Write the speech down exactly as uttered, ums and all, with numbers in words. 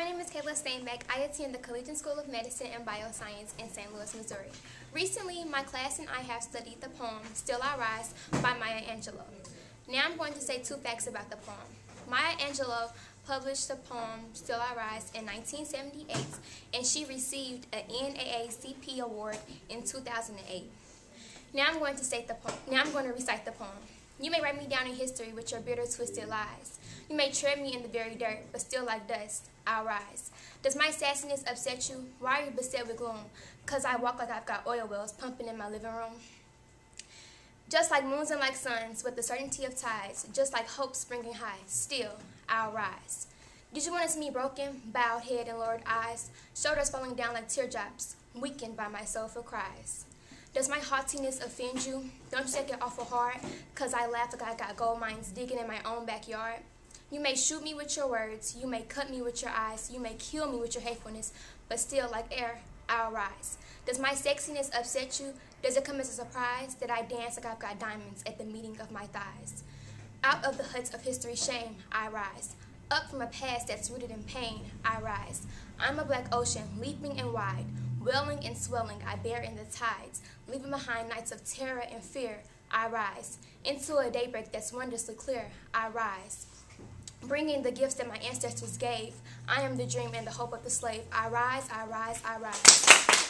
name is Kayla Steinbeck. I attend the Collegiate School of Medicine and Bioscience in Saint Louis, Missouri. Recently, my class and I have studied the poem Still I Rise by Maya Angelou. Now I'm going to say two facts about the poem. Maya Angelou published the poem Still I Rise in nineteen seventy-eight, and she received an N double A C P award in two thousand eight. Now I'm going to state the poem. Now I'm going to recite the poem. You may write me down in history with your bitter, twisted lies. You may tread me in the very dirt, but still like dust, I'll rise. Does my sassiness upset you? Why are you beset with gloom? Cause I walk like I've got oil wells pumping in my living room. Just like moons and like suns, with the certainty of tides, just like hope springing high, still, I'll rise. Did you want to see me broken, bowed head and lowered eyes, shoulders falling down like teardrops, weakened by my soulful cries? Does my haughtiness offend you? Don't you take it awful hard? Cause I laugh like I got gold mines digging in my own backyard. You may shoot me with your words, you may cut me with your eyes, you may kill me with your hatefulness, but still, like air, I'll rise. Does my sexiness upset you? Does it come as a surprise that I dance like I've got diamonds at the meeting of my thighs? Out of the huts of history's shame, I rise. Up from a past that's rooted in pain, I rise. I'm a black ocean, leaping and wide, welling and swelling, I bear in the tides, leaving behind nights of terror and fear, I rise. Into a daybreak that's wondrously clear, I rise. Bringing the gifts that my ancestors gave, I am the dream and the hope of the slave. I rise, I rise, I rise.